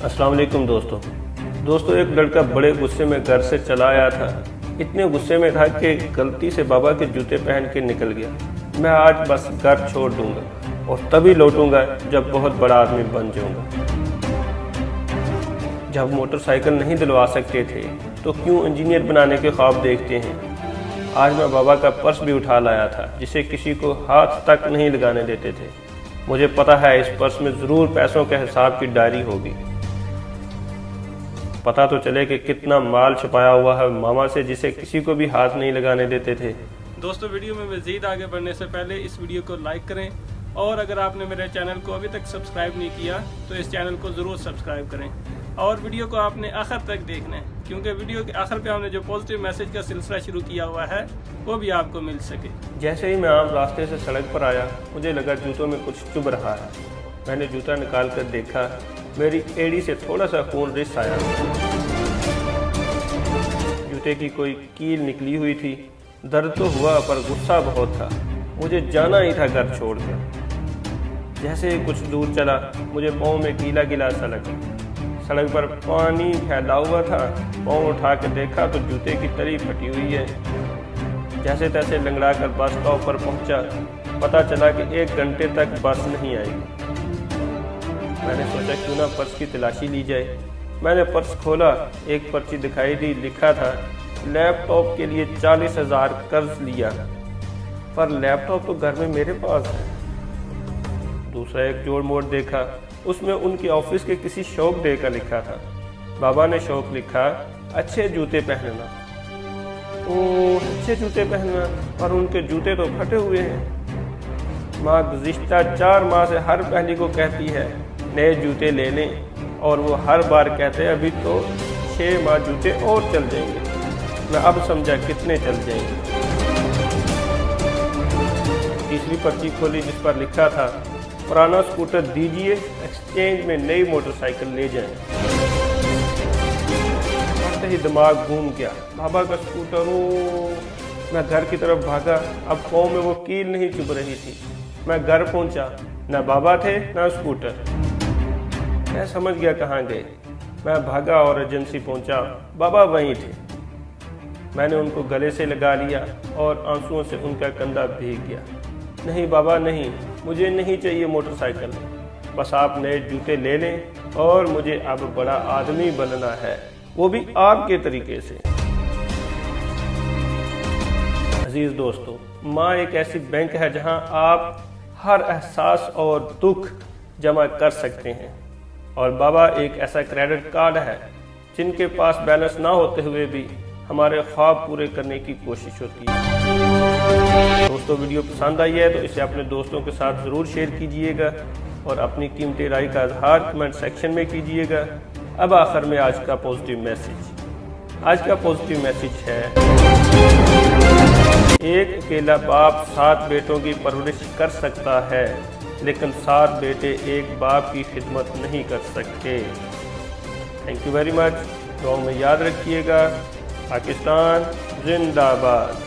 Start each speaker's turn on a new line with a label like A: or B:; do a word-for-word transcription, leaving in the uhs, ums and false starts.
A: अस्सलाम वालेकुम दोस्तों दोस्तों एक लड़का बड़े गुस्से में घर से चला आया था। इतने गुस्से में था कि गलती से बाबा के जूते पहन के निकल गया। मैं आज बस घर छोड़ दूंगा और तभी लौटूंगा जब बहुत बड़ा आदमी बन जाऊंगा। जब मोटरसाइकिल नहीं दिलवा सकते थे तो क्यों इंजीनियर बनाने के ख्वाब देखते हैं। आज मैं बाबा का पर्स भी उठा लाया था जिसे किसी को हाथ तक नहीं लगाने देते थे। मुझे पता है इस पर्स में ज़रूर पैसों के हिसाब की डायरी होगी। पता तो चले कि कितना माल छुपाया हुआ है मामा से जिसे किसी को भी हाथ नहीं लगाने देते थे।
B: दोस्तों वीडियो में मज़ीद आगे बढ़ने से पहले इस वीडियो को लाइक करें और अगर आपने मेरे चैनल को अभी तक सब्सक्राइब नहीं किया तो इस चैनल को ज़रूर सब्सक्राइब करें और वीडियो को आपने आखिर तक देखना है क्योंकि वीडियो के आखिर पे हमने जो पॉजिटिव मैसेज का सिलसिला शुरू किया हुआ है वो भी आपको मिल सके।
A: जैसे ही मैं आम रास्ते से सड़क पर आया मुझे लगा जूतों में कुछ चुभ रहा है। मैंने जूता निकाल कर देखा, मेरी एड़ी से थोड़ा सा खून रिस आया। जूते की कोई कील निकली हुई थी। दर्द तो हुआ पर गुस्सा बहुत था। मुझे जाना ही था घर छोड़कर। जैसे ही कुछ दूर चला मुझे पाँव में गीला गीला सा लगा। सड़क पर पानी फैला हुआ था। पाँव उठा कर देखा तो जूते की तली फटी हुई है। जैसे तैसे लंगड़ा कर बस स्टॉप पर पहुंचा। पता चला कि एक घंटे तक बस नहीं आएगी। मैंने सोचा क्यों ना पर्स की तलाशी ली जाए। मैंने पर्स खोला, एक पर्ची दिखाई दी, लिखा था लैपटॉप के लिए चालीस हजार कर्ज लिया, पर लैपटॉप तो घर में मेरे पास है। दूसरा एक जोड़ मोड़ देखा, उसमें उनके ऑफिस के किसी शौक डे का लिखा था। बाबा ने शौक लिखा अच्छे जूते पहनना। ओ अच्छे जूते पहनना, पर उनके जूते तो फटे हुए हैं। माँ गुज़िश्ता चार माह से हर पहली को कहती है नए जूते ले लें और वो हर बार कहते हैं अभी तो छः माह जूते और चल जाएंगे। मैं अब समझा कितने चल जाएंगे। तीसरी पर्ची खोली जिस पर लिखा था पुराना स्कूटर दीजिए, एक्सचेंज में नई मोटरसाइकिल ले जाएं। पढ़ते ही दिमाग घूम गया। बाबा का स्कूटर। ओ मैं घर की तरफ भागा। अब पाँव में वो कील नहीं चुभ रही थी। मैं घर पहुंचा, न बाबा थे न स्कूटर। मैं समझ गया कहाँ गए। मैं भागा और एजेंसी पहुंचा। बाबा वहीं थे। मैंने उनको गले से लगा लिया और आंसुओं से उनका कंधा भीग गया। नहीं बाबा नहीं, मुझे नहीं चाहिए मोटरसाइकिल, बस आप नए जूते ले लें और मुझे अब बड़ा आदमी बनना है, वो भी आपके तरीके से। अजीज दोस्तों, माँ एक ऐसी बैंक है जहां आप हर एहसास और दुख जमा कर सकते हैं और बाबा एक ऐसा क्रेडिट कार्ड है जिनके पास बैलेंस ना होते हुए भी हमारे ख्वाब पूरे करने की कोशिश होती है। दोस्तों वीडियो पसंद आई है तो इसे अपने दोस्तों के साथ ज़रूर शेयर कीजिएगा और अपनी कीमती राय का इजहार कमेंट सेक्शन में कीजिएगा। अब आखिर में आज का पॉजिटिव मैसेज। आज का पॉजिटिव मैसेज है एक अकेला बाप सात बेटों की परवरिश कर सकता है लेकिन सात बेटे एक बाप की खिदमत नहीं कर सकते। Thank you very much. दुआ में याद रखिएगा। पाकिस्तान जिंदाबाद।